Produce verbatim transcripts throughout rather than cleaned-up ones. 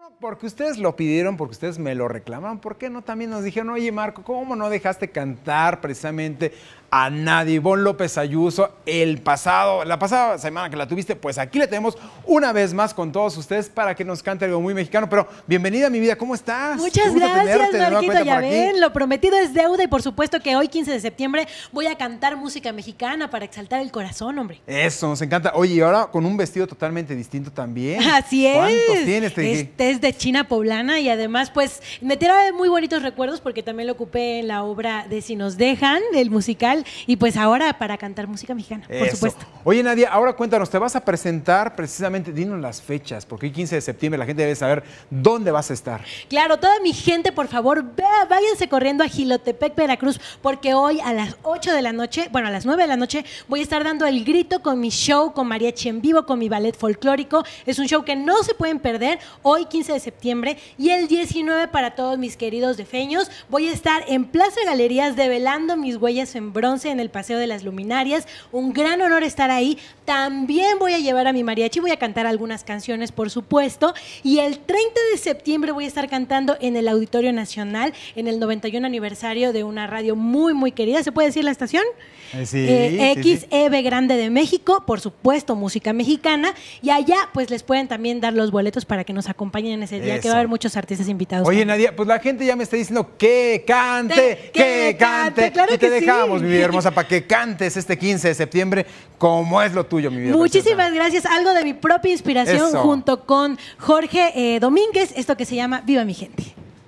Porque ustedes lo pidieron, porque ustedes me lo reclamaron, ¿por qué no? También nos dijeron, oye Marco, ¿cómo no dejaste cantar precisamente a nadie? Ivonne López Ayuso, el pasado, la pasada semana que la tuviste, pues aquí le tenemos una vez más con todos ustedes para que nos cante algo muy mexicano. Pero bienvenida, mi vida, ¿cómo estás? Muchas gracias, Marquito, ya ven, lo prometido es deuda y por supuesto que hoy, quince de septiembre, voy a cantar música mexicana para exaltar el corazón, hombre. Eso, nos encanta. Oye, y ahora con un vestido totalmente distinto también. Así es. ¿Cuántos tienes? Este es de China poblana y además, pues, me trae muy bonitos recuerdos porque también lo ocupé en la obra de Si nos dejan, el musical, y pues ahora para cantar música mexicana, por Eso. supuesto. Oye, Nadia, ahora cuéntanos, te vas a presentar precisamente, dinos las fechas, porque hoy quince de septiembre la gente debe saber dónde vas a estar. Claro, toda mi gente, por favor, vea, váyanse corriendo a Jilotepec, Veracruz, porque hoy a las ocho de la noche, bueno, a las nueve de la noche, voy a estar dando el grito con mi show, con mariachi en vivo, con mi ballet folclórico. Es un show que no se pueden perder, hoy quince de septiembre, y el diecinueve para todos mis queridos defeños. Voy a estar en Plaza Galerías develando mis huellas en bronce en el Paseo de las Luminarias. Un gran honor estar ahí. También voy a llevar a mi mariachi, voy a cantar algunas canciones, por supuesto. Y el treinta de septiembre voy a estar cantando en el Auditorio Nacional, en el noventa y uno aniversario de una radio muy, muy querida. ¿Se puede decir la estación? Sí, eh, sí, X E B sí. Grande de México, por supuesto, música mexicana. Y allá, pues, les pueden también dar los boletos para que nos acompañen en ese día, Eso. que va a haber muchos artistas invitados. Oye, también. Nadia, pues la gente ya me está diciendo que cante, Te- que, que cante. cante, claro y te que sí. dejamos, mi vida hermosa, para que cantes este quince de septiembre como es lo tuyo, mi vida. Muchísimas gracias. Algo de mi propia inspiración Eso. junto con Jorge eh, Domínguez, esto que se llama Viva mi gente.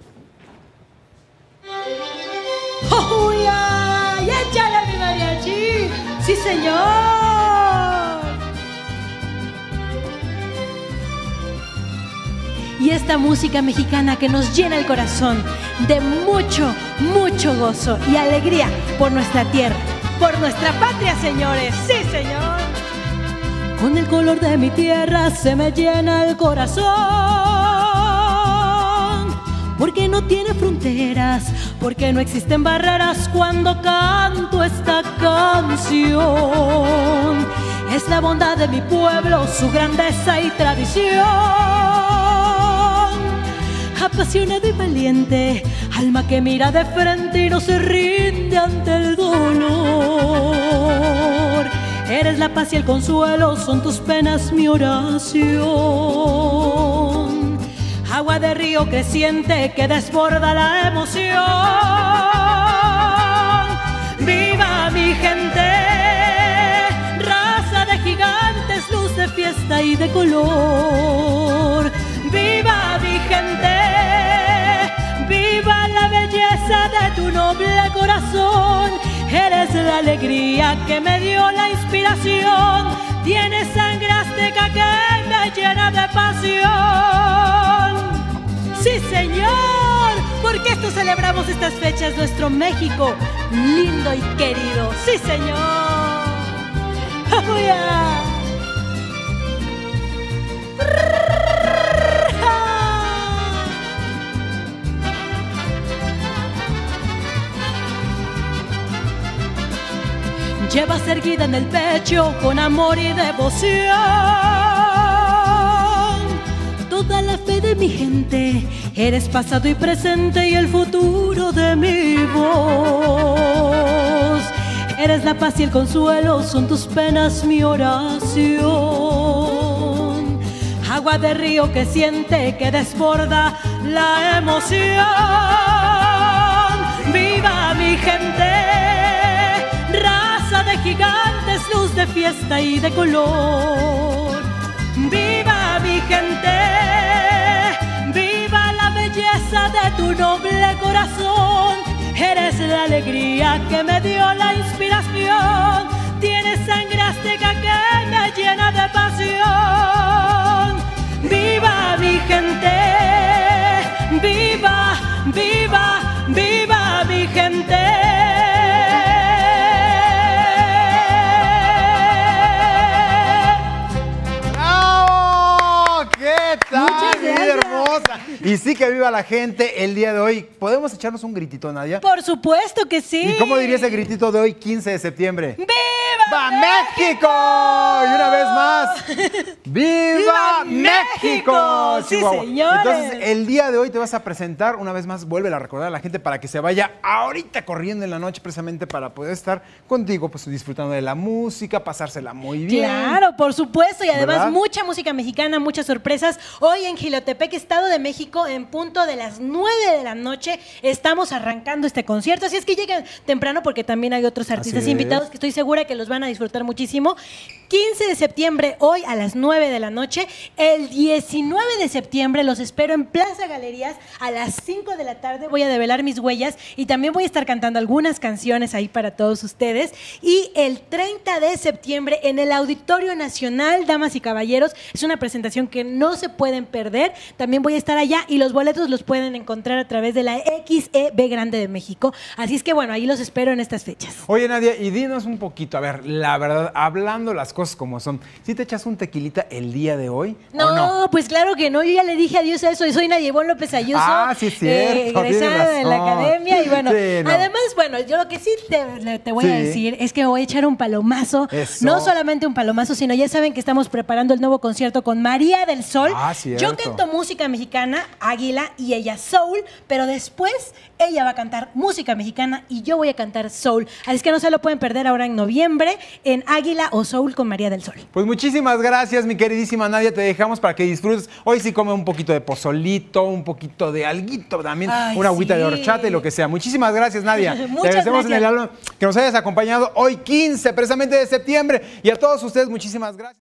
¡Oh, ya! ¡Y échale mi mariachi! ¡Sí, señor! Y esta música mexicana que nos llena el corazón de mucho, mucho gozo y alegría por nuestra tierra, por nuestra patria, señores. ¡Sí, señor! Con el color de mi tierra se me llena el corazón, porque no tiene fronteras, porque no existen barreras cuando canto esta canción. Es la bondad de mi pueblo, su grandeza y tradición. Apasionado y valiente, alma que mira de frente y no se rinde ante el dolor. Eres la paz y el consuelo, son tus penas mi oración. Agua de río creciente que desborda la emoción. ¡Viva mi gente! Raza de gigantes, luz de fiesta y de color. ¡Viva mi gente! ¡Viva la belleza de tu noble corazón! Eres la alegría que me dio la inspiración. Tienes sangre azteca que me llena de pasión. ¡Sí, señor! Porque esto celebramos estas fechas, nuestro México lindo y querido. ¡Sí, señor! ¡Oh, yeah! Llevas erguida en el pecho con amor y devoción toda la fe de mi gente. Eres pasado y presente y el futuro de mi voz. Eres la paz y el consuelo, son tus penas mi oración. Agua de río que siente, que desborda la emoción. ¡Viva mi gente! De gigantes, luz de fiesta y de color. ¡Viva mi gente! ¡Viva la belleza de tu noble corazón! Eres la alegría que me dio la inspiración. Tienes sangre azteca que me llena de pasión. ¡Viva mi gente! ¡Viva, viva, viva mi gente! Muchas gracias. hermosa! Y sí que viva la gente el día de hoy. ¿Podemos echarnos un gritito, Nadia? Por supuesto que sí. ¿Y cómo diría ese gritito de hoy, quince de septiembre? ¡Viva, ¡Viva México! Y una vez más, ¡Viva, ¡Viva México! México! Sí, Chihuahua. señores. Entonces, el día de hoy te vas a presentar, una vez más, vuelve a recordar a la gente para que se vaya ahorita corriendo en la noche, precisamente para poder estar contigo, pues disfrutando de la música, pasársela muy bien. Claro, por supuesto, y además ¿Verdad? mucha música mexicana, muchas sorpresas. Hoy en Jilotepec, Estado de México, en punto de las nueve de la noche, estamos arrancando este concierto. Así es que lleguen temprano porque también hay otros artistas Así invitados es. que estoy segura que los van a disfrutar muchísimo. quince de septiembre, hoy a las nueve de la noche. El diecinueve de septiembre los espero en Plaza Galerías a las cinco de la tarde. Voy a develar mis huellas y también voy a estar cantando algunas canciones ahí para todos ustedes. Y el treinta de septiembre en el Auditorio Nacional, damas y caballeros, es una presentación que no se pueden perder. También voy a estar allá y los boletos los pueden encontrar a través de la X E B Grande de México. Así es que bueno, ahí los espero en estas fechas. Oye, Nadia, y dinos un poquito, a ver, la verdad, hablando las cosas como son, ¿sí te echas un tequilita el día de hoy? No, ¿o no? pues claro que no. Yo ya le dije adiós a eso. Y soy Nadia Ivonne López Ayuso. Ah, sí, es cierto, tienes egresada de la razón. academia. Y bueno, Sí, no. además, bueno, yo lo que sí te, te voy Sí. a decir es que voy a echar un palomazo. Eso. No solamente un palomazo, sino ya saben que estamos preparando el nuevo concierto con María del Sol. Ah, cierto. Yo canto música mexicana, Águila, y ella soul, pero después ella va a cantar música mexicana y yo voy a cantar soul. Así es que no se lo pueden perder ahora en noviembre en Águila o Soul con María del Sol. Pues muchísimas gracias, mi queridísima Nadia. Te dejamos para que disfrutes. Hoy sí come un poquito de pozolito, un poquito de alguito también, Ay, una agüita sí. de horchata y lo que sea. Muchísimas gracias, Nadia. Muchas Te agradecemos en gracias. el alma que nos hayas acompañado hoy quince, precisamente de septiembre. Y a todos ustedes, muchísimas gracias.